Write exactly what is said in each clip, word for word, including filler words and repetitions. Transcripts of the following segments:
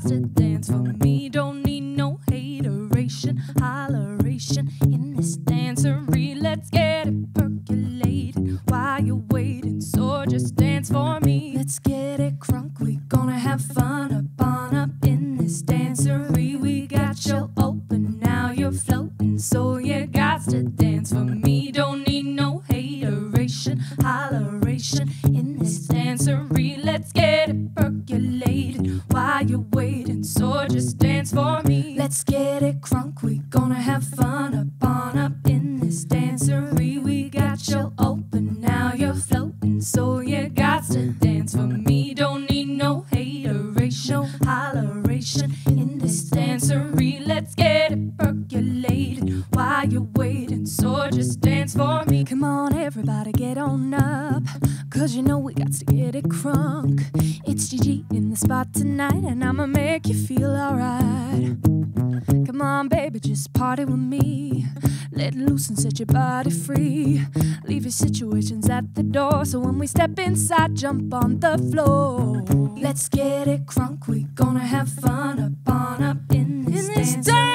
to dance for me. Don't need no hateration, holleration in this dancery. Let's get it percolated while you're waiting, so just dance for me. Let's get it crunk, we gonna have fun up on up in this dancery. We got you open, now you're floating, so you got to dance for me. Don't need no hateration, holleration in this dancery. Let's get it percolated while you're waiting, so just dance for me. Let's get it crunk, we gonna have fun up on up in this dancery. We got you open, now you're floating, so you got to dance for me. Don't need no hateration, holleration in this dancery. Let's get it percolated while you're waiting, so just dance for me. Come on everybody, get on up, cause you know we got to get it crunk. It's Gigi in the spot tonight, and I'ma make you feel alright. Come on baby, just party with me. Let loose and set your body free. Leave your situations at the door, so when we step inside, jump on the floor. Let's get it crunk, we gonna have fun up on up in this, in this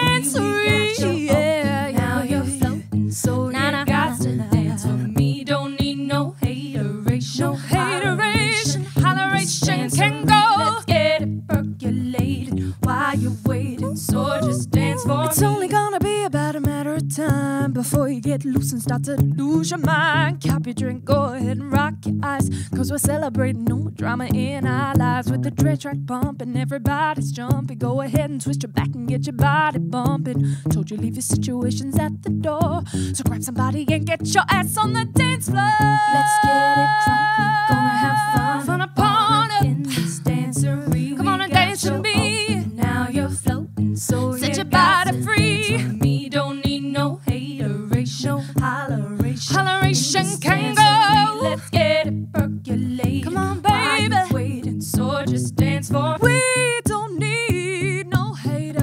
dancery. Yeah, now yeah, you're floating, so nah, you nah, got nah, to nah, dance for me. Don't need no hateration, no hateration, holleration can go. Let's get it percolated while you're waiting, so just dance for it's me. It's only gonna be about a matter of time before you get loose and start to lose your mind. Cap your drink, go ahead and rock your eyes, cause we're celebrating no drama in our lives. With the Dre track pumping, everybody's jumping. Go ahead and twist your back and get your body bumping. Told you leave your situations at the door, so grab somebody and get your ass on the dance floor. Let's get it crunk, we're gonna have fun, fun upon up in this dancery. Come on and dance with me. Now you're floating, so set your body free. Me don't need no hateration, holleration, holleration can go. Let's get it percolated. Come on, baby, waiting, so just dance for me. We don't need no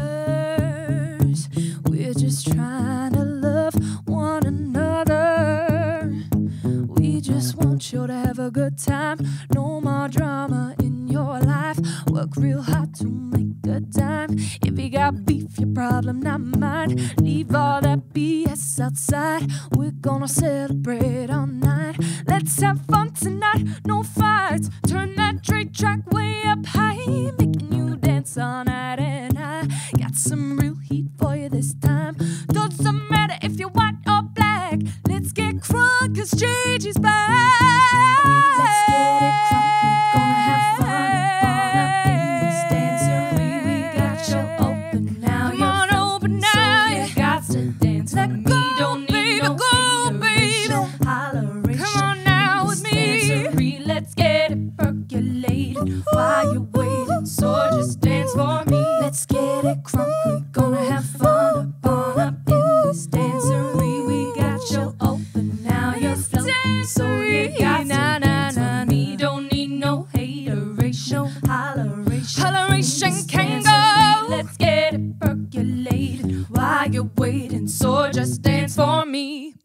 haters. We're just trying to love one another. We just want you to have a good time. No more drama in your life. Work real hard to make a dime. If you got beef, your problem, not mine. Leave all that B S outside. We're gonna celebrate all night. Let's have fun tonight, no fights. Turn that Dre track way up high, making you dance all night. And I got some real heat for you this time. Doesn't matter if you're white or black. Let's get crunk, cause Gigi's back. Let's get it crunk, we're gonna have fun up on up in this dancery. We got you open, now you're on open now, so you got to dance for me. Don't need no hateration, holleration. Come on now with me. Dancery. Let's get it percolated while you're waiting, so just dance for me. Let's get it crunk, we're gonna have fun up on up in this dancery. We got you open, now you're floating, so you got to dance for me. Don't need no hateration, holleration, holleration can go. Let's get it percolated while you're waiting, so just dance for me.